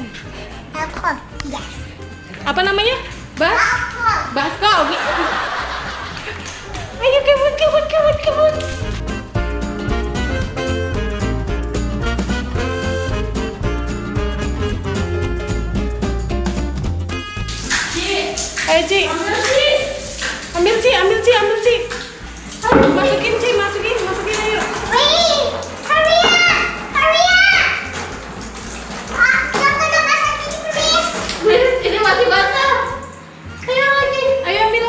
Alkohol, yes. Apa namanya? Basko. Ayo kebut. Ayo Ci. Ambil Ci. Masukin ayo. Wait, hurry up. Jangan masak ini, please. Ini masih basah. Ayo ambil.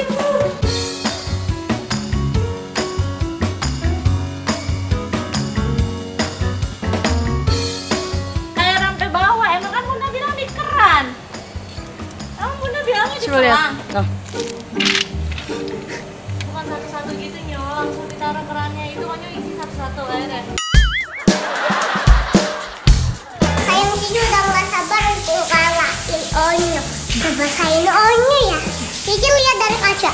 Kayak sampai bawah. Emang kan Bunda bilang di keran. Emang Bunda bilangnya di keran. Bukan satu-satu gitu Nyo, langsung ditaruh kerannya. Itu kan Nyo isi satu-satu airnya. Sayang Cici udah nggak sabar untuk ngalahin Onyo. Basahin Onyo ya. Cici lihat dari kaca.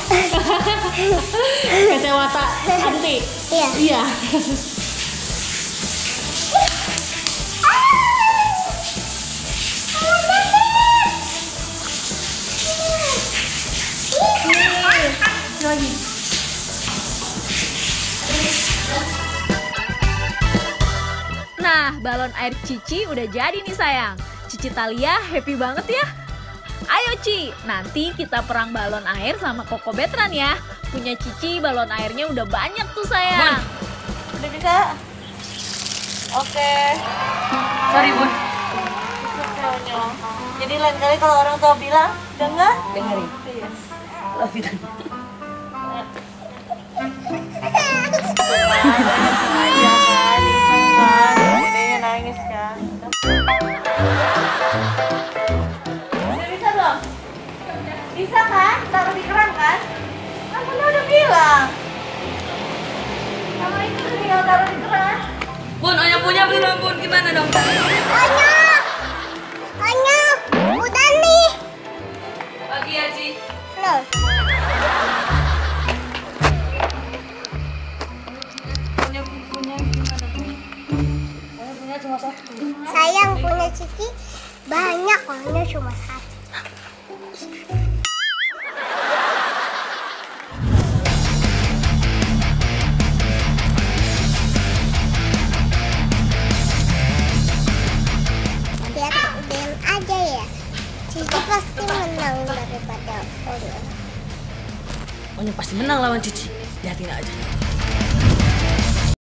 Kacamata anti. Iya. Lagi. Nah, balon air Cici udah jadi nih sayang. Cici Talia happy banget ya. Ayo Ci, nanti kita perang balon air sama Koko Betran ya. Punya Cici balon airnya udah banyak tuh sayang. Udah bisa? Oke. Sorry Bun. Jadi lain kali kalau orang tua bilang, dengar? Dengerin. Yes. Love you. Dedenya nangis kan. Udah bisa belum? Bisa kan? Taruh di keran kan? Kan Bunda udah bilang. Sama itu udah tinggal taruh di keran. Bun, Onya punya belum Bun? Gimana dong? Onyo, udah nih. Bagi ya Ci. Loh. Punya cuma satu. Sayang punya Cici banyak, Onyo cuma satu. Biar adem aja ya. Cici pasti menang daripada Onyo. Onya pasti menang lawan Cici. Lihatin aja.